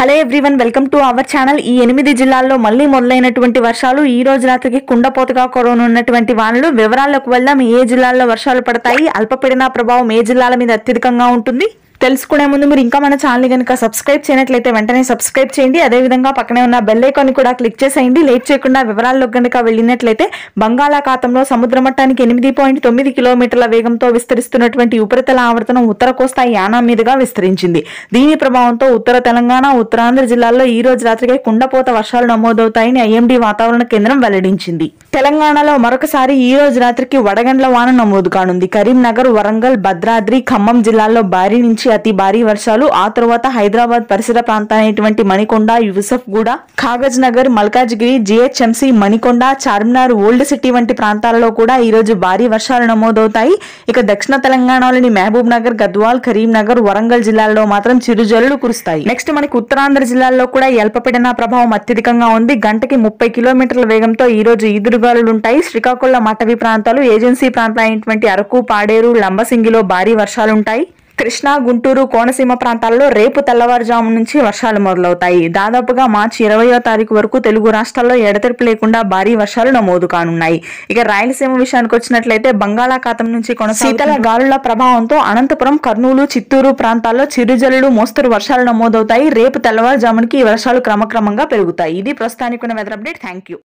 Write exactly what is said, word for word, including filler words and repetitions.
Hello everyone, welcome to our channel. ఈ ఎనిమిది జిల్లాల్లో మళ్లీ మొదలైనటువంటి వర్షాలు, ఈ రోజు రాత్రికి కుండపోతగా కురవనున్నటువంటి వానలు. వివరాల్లోకి వెళ్దాం. ఏ జిల్లాల్లో వర్షాలు పడతాయి, అల్పపీడన ప్రభావం ఏ జిల్లాల మీద అత్యధికంగా ఉంటుంది తెలుసుకునే ముందు మీరు ఇంకా మన ఛానల్ కనుక సబ్స్క్రైబ్ చేయనట్లయితే వెంటనే సబ్స్క్రైబ్ చేయండి. అదేవిధంగా పక్కనే ఉన్న బెల్ ఐకాన్ కూడా క్లిక్ చేసేయండి. లేట్ చేయకుండా వివరాల్లో కనుక వెళ్ళినట్లయితే బంగాళాఖాతంలో సముద్ర మట్టానికి ఎనిమిది పాయింట్ తొమ్మిది కిలోమీటర్ల వేగంతో విస్తరిస్తున్నటువంటి ఉపరితల ఆవర్తనం ఉత్తర కోస్తా యానాం మీదుగా విస్తరించింది. దీని ప్రభావంతో ఉత్తర తెలంగాణ, ఉత్తరాంధ్ర జిల్లాల్లో ఈ రోజు రాత్రికి కుండపోత వర్షాలు నమోదవుతాయని ఐఎండీ వాతావరణ కేంద్రం వెల్లడించింది. తెలంగాణలో మరొకసారి ఈ రోజు రాత్రికి వడగండ్ల వాన నమోదు కానుంది. కరీంనగర్, వరంగల్, భద్రాద్రి, ఖమ్మం జిల్లాల్లో భారీ నుంచి అతి భారీ వర్షాలు. ఆ తర్వాత హైదరాబాద్ పరిసర ప్రాంతాలైనటువంటి Manikonda, Yousufguda, Kagaz Nagar, Malkajgiri, GHMC, Manikonda, Charminar, old city వంటి ప్రాంతాలలో కూడా ఈ రోజు భారీ వర్షాలు నమోదవుతాయి. ఇక దక్షిణ తెలంగాణలోని మహబూబ్ నగర్, గద్వాల్, కరీంనగర్, వరంగల్ జిల్లాల్లో మాత్రం చిరుజల్లులు కురుస్తాయి. నెక్స్ట్ మనకి ఉత్తరాంధ్ర జిల్లాల్లో కూడా అల్పపీడన ప్రభావం అత్యధికంగా ఉంది. గంటకి ముప్పై కిలోమీటర్ల వేగంతో ఈ రోజు ఈదురుగాలులుంటాయి. శ్రీకాకుళం, అటవీ ప్రాంతాలు, ఏజెన్సీ ప్రాంతాలైనటువంటి అరకు, పాడేరు, లంబసింగిలో భారీ వర్షాలుంటాయి. కృష్ణా, గుంటూరు, కోనసీమ ప్రాంతాల్లో రేపు తెల్లవారుజాము నుంచి వర్షాలు మొదలవుతాయి. దాదాపుగా మార్చి ఇరవయో తారీఖు వరకు తెలుగు రాష్ట్రాల్లో ఎడతెరిపి లేకుండా భారీ వర్షాలు నమోదు కానున్నాయి. ఇక రాయలసీమ విషయానికి వచ్చినట్లయితే బంగాళాఖాతం నుంచి కొనసాగుతున్న శీతల గాలుల ప్రభావంతో అనంతపురం, కర్నూలు, చిత్తూరు ప్రాంతాల్లో చిరుజల్లులు, మోస్తరు వర్షాలు నమోదవుతాయి. రేపు తెల్లవారుజామునికి ఈ వర్షాలు క్రమక్రమంగా పెరుగుతాయి. ఇది ప్రస్తుతానికి ఉన్న వెదర్ అప్డేట్. Thank you.